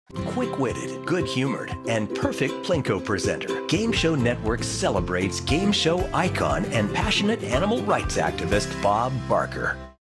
Quick-witted, good-humored, and perfect Plinko presenter, Game Show Network celebrates game show icon and passionate animal rights activist Bob Barker.